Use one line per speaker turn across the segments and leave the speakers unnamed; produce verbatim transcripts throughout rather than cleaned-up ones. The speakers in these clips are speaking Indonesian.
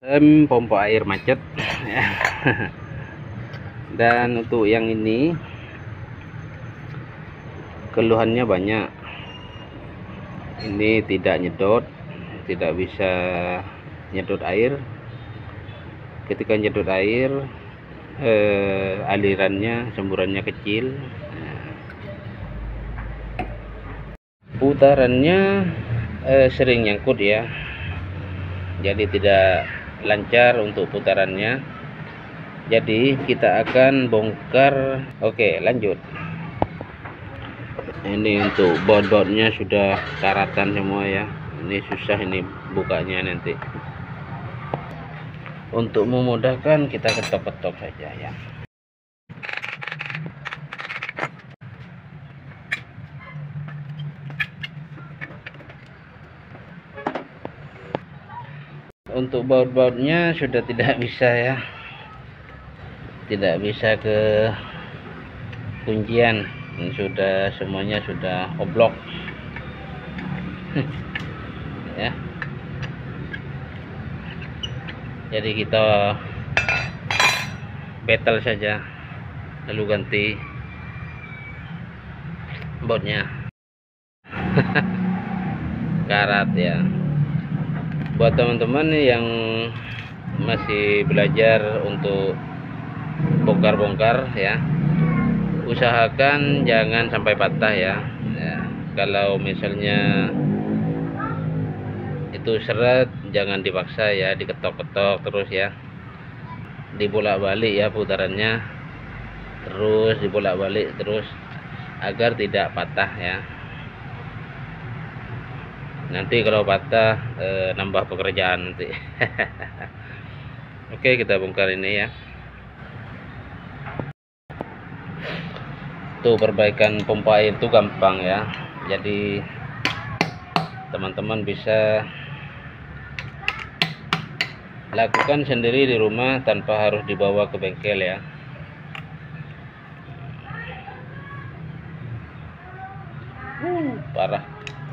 Sistem pompa air macet ya. Dan untuk yang ini keluhannya banyak. Ini tidak nyedot, tidak bisa nyedot air. Ketika nyedot air eh, alirannya, semburannya kecil. Putarannya eh, sering nyangkut ya, jadi tidak lancar untuk putarannya. Jadi kita akan bongkar. Oke, lanjut. Ini untuk baut-bautnya sudah karatan semua ya. Ini susah ini bukanya nanti. Untuk memudahkan kita ketok-ketok saja ya. Untuk baut-bautnya sudah tidak bisa ya, tidak bisa ke kuncian, sudah semuanya sudah oblok ya. Jadi kita betel saja, lalu ganti bautnya. Karat ya. Buat teman-teman yang masih belajar untuk bongkar-bongkar ya, usahakan jangan sampai patah ya. Ya, kalau misalnya itu seret, jangan dipaksa ya, diketok-ketok terus ya, dibolak-balik ya putarannya, terus dibolak-balik terus agar tidak patah ya. Nanti kalau patah eh, nambah pekerjaan nanti. Oke, kita bongkar ini ya. Tuh, perbaikan pompa air itu gampang ya. Jadi teman-teman bisa lakukan sendiri di rumah tanpa harus dibawa ke bengkel ya. Uh, parah.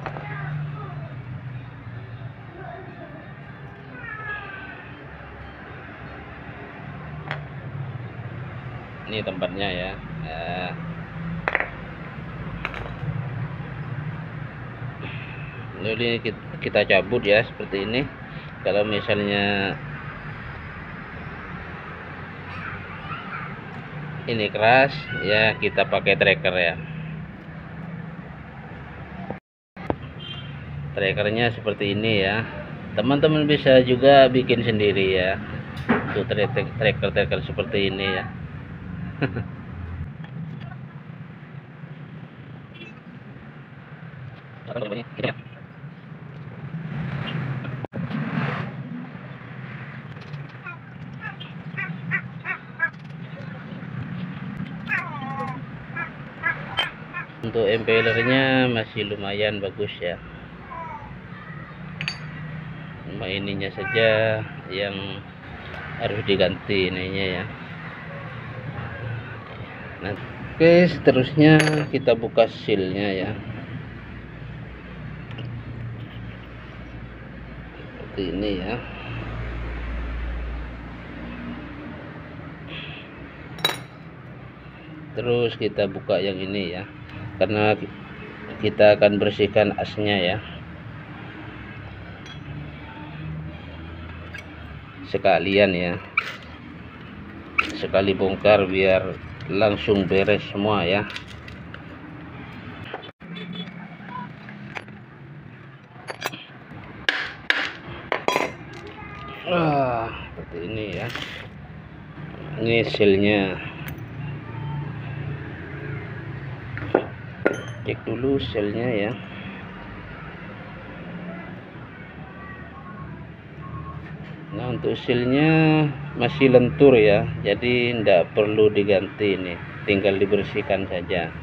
Ini tempatnya ya. Nah, ini kita cabut ya seperti ini. Kalau misalnya ini keras ya, kita pakai tracker ya. Trackernya seperti ini ya. Teman-teman bisa juga bikin sendiri ya, untuk tracker-tracker seperti ini ya. Untuk impellernya masih lumayan bagus ya. Cuma ininya saja yang harus diganti ininya ya. Nah, oke, seterusnya kita buka sealnya ya. Seperti ini ya. Terus kita buka yang ini ya, karena kita akan bersihkan asnya ya. Sekalian ya, sekali bongkar biar langsung beres semua ya. Ah, seperti ini ya. Ini sealnya. Cek dulu sealnya ya. Nah, untuk sealnya masih lentur ya, jadi tidak perlu diganti, ini tinggal dibersihkan saja.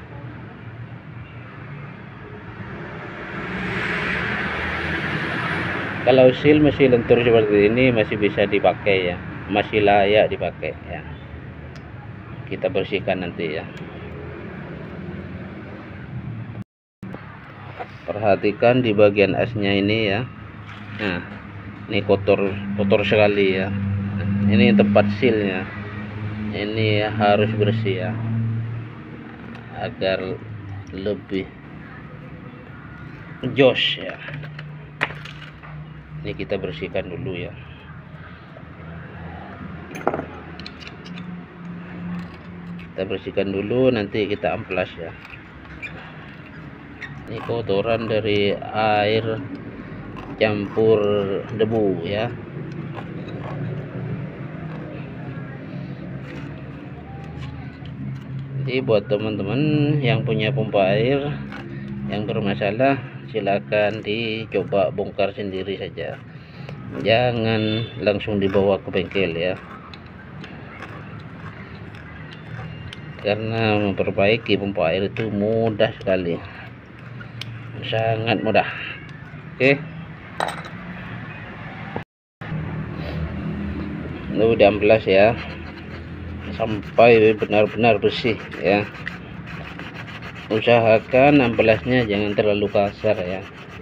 Kalau seal masih lentur seperti ini masih bisa dipakai ya, masih layak dipakai ya. Kita bersihkan nanti ya. Perhatikan di bagian asnya ini ya. Nah, Ini kotor kotor sekali ya. Ini tempat silnya, ini harus bersih ya, agar lebih jos ya. Ini kita bersihkan dulu ya. Kita bersihkan dulu, nanti kita amplas ya. Ini kotoran dari air campur debu ya. Jadi buat teman-teman yang punya pompa air yang bermasalah, silakan dicoba bongkar sendiri saja, jangan langsung dibawa ke bengkel ya, karena memperbaiki pompa air itu mudah sekali, sangat mudah. Oke, ini udah amplas ya, sampai benar-benar bersih ya. Usahakan amplasnya jangan terlalu kasar ya.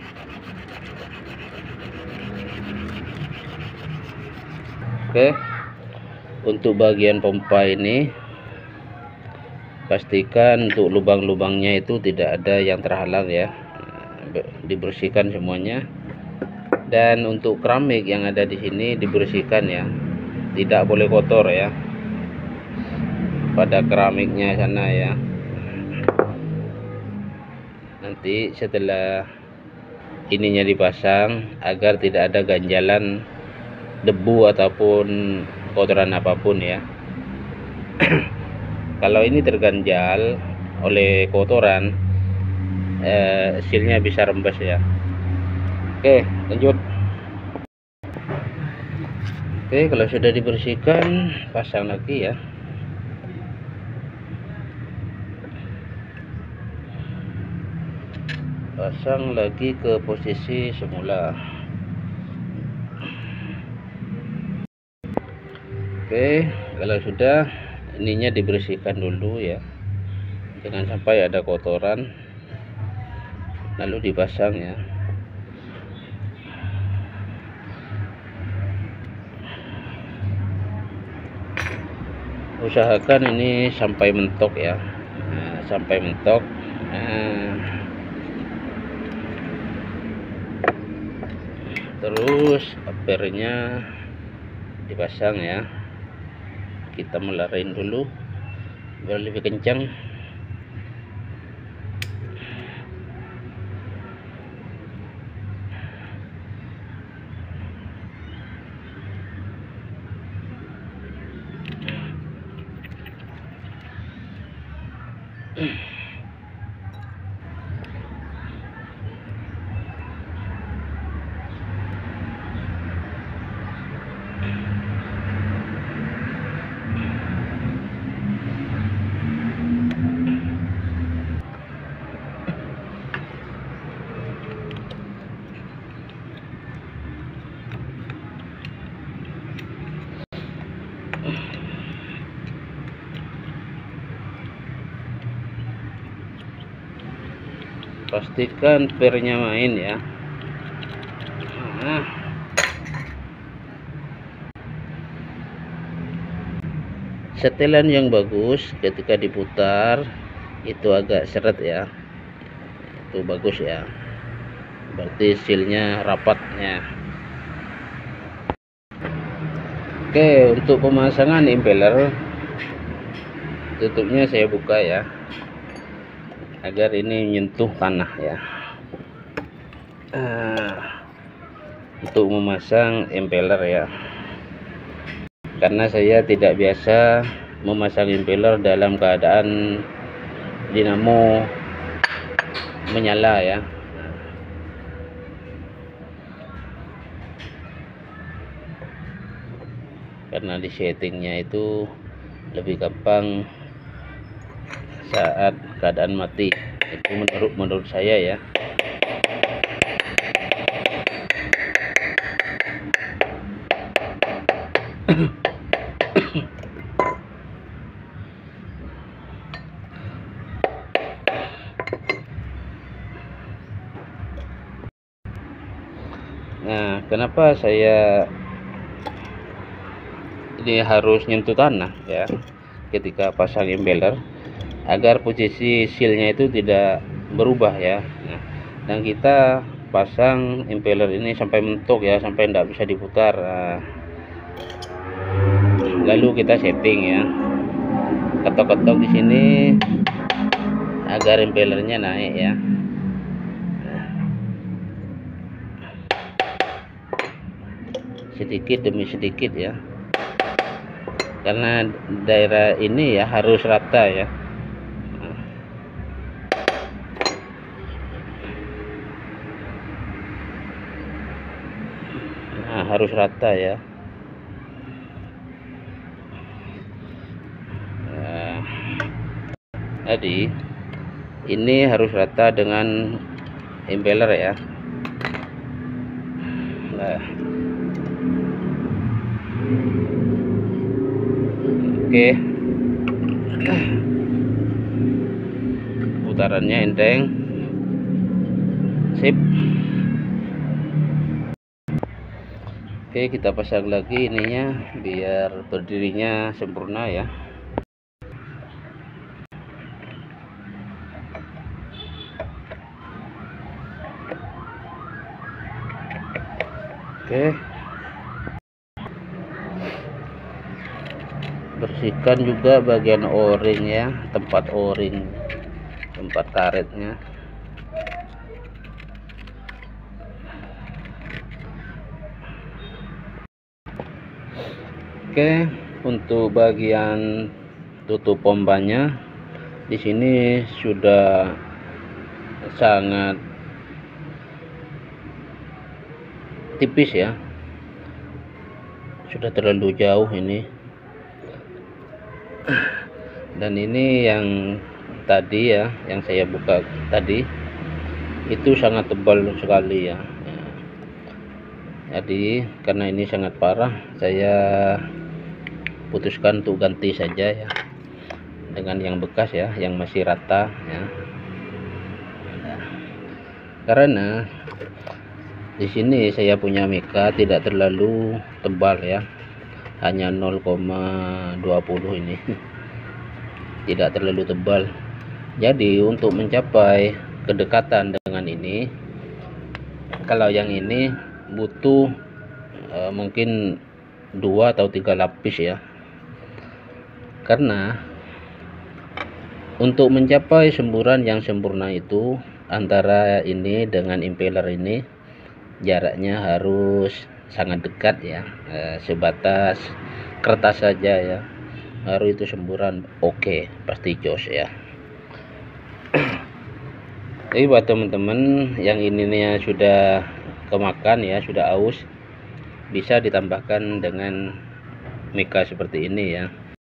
Oke, untuk bagian pompa ini pastikan untuk lubang-lubangnya itu tidak ada yang terhalang ya, dibersihkan semuanya. Dan untuk keramik yang ada di sini dibersihkan ya, tidak boleh kotor ya pada keramiknya sana ya. Nanti setelah ininya dipasang, agar tidak ada ganjalan debu ataupun kotoran apapun ya. Kalau ini terganjal oleh kotoran, eh, silnya bisa rembes ya. Oke, lanjut. Oke, kalau sudah dibersihkan, pasang lagi ya. Pasang lagi ke posisi semula. Oke, kalau sudah, ininya dibersihkan dulu ya, jangan sampai ada kotoran, lalu dipasang ya. Usahakan ini sampai mentok ya, nah, sampai mentok. Nah, terus apernya dipasang ya, kita melarain dulu biar lebih kencang. Pastikan pernya main ya. Nah, setelan yang bagus ketika diputar itu agak seret ya, itu bagus ya, berarti silnya rapatnya. Oke, untuk pemasangan impeller, tutupnya saya buka ya, agar ini menyentuh tanah ya. Nah, untuk memasang impeller ya, karena saya tidak biasa memasang impeller dalam keadaan dinamo menyala ya. Karena di settingnya itu lebih gampang saat keadaan mati, itu menurut menurut saya ya. Nah, kenapa saya ini harus nyentuh tanah ya ketika pasang impeller, agar posisi sealnya itu tidak berubah ya. Nah, dan kita pasang impeller ini sampai mentok ya, sampai tidak bisa diputar. Nah, lalu kita setting ya, ketok-ketok di sini agar impellernya naik ya. Sedikit demi sedikit ya, karena daerah ini ya harus rata ya. Nah, harus rata ya. Nah, jadi ini harus rata dengan impeller ya. Nah, oke, putarannya enteng, sip. Oke, kita pasang lagi ininya biar berdirinya sempurna ya. Oke, bersihkan juga bagian o-ring ya, tempat o-ring, tempat karetnya. Oke, untuk bagian tutup pompanya di sini sudah sangat tipis ya, sudah terlalu jauh ini. Dan ini yang tadi ya, yang saya buka tadi itu sangat tebal sekali ya. Jadi karena ini sangat parah, saya putuskan untuk ganti saja ya dengan yang bekas ya, yang masih rata ya. Karena di sini saya punya mika tidak terlalu tebal ya, hanya nol koma dua puluh ini, tidak terlalu tebal. Jadi untuk mencapai kedekatan dengan ini, kalau yang ini butuh uh, mungkin dua atau tiga lapis ya. Karena untuk mencapai semburan yang sempurna itu, antara ini dengan impeller ini jaraknya harus sangat dekat ya, e, sebatas kertas saja ya, baru itu semburan oke, okay, pasti jos ya. Jadi buat teman-teman yang ininya sudah kemakan ya, sudah aus, bisa ditambahkan dengan mika seperti ini ya.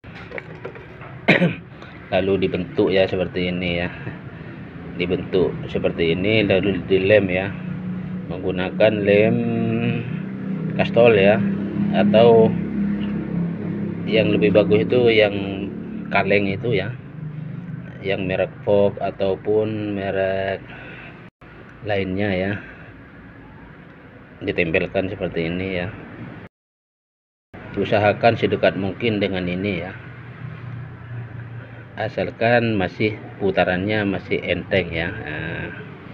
Lalu dibentuk ya seperti ini ya, dibentuk seperti ini, lalu dilem ya menggunakan lem kastol ya, atau yang lebih bagus itu yang kaleng itu ya, yang merek Fok ataupun merek lainnya ya, ditempelkan seperti ini ya. Usahakan sedekat mungkin dengan ini ya, asalkan masih putarannya masih enteng ya. Nah,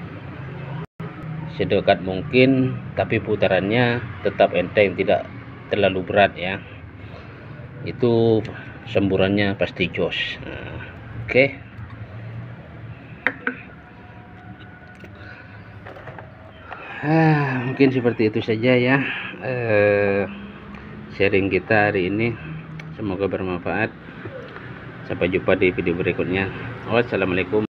sedekat mungkin tapi putarannya tetap enteng, tidak terlalu berat ya, itu semburannya pasti jos. Nah, oke, okay. ah, mungkin seperti itu saja ya eh, sharing kita hari ini, semoga bermanfaat. Sampai jumpa di video berikutnya. Wassalamualaikum.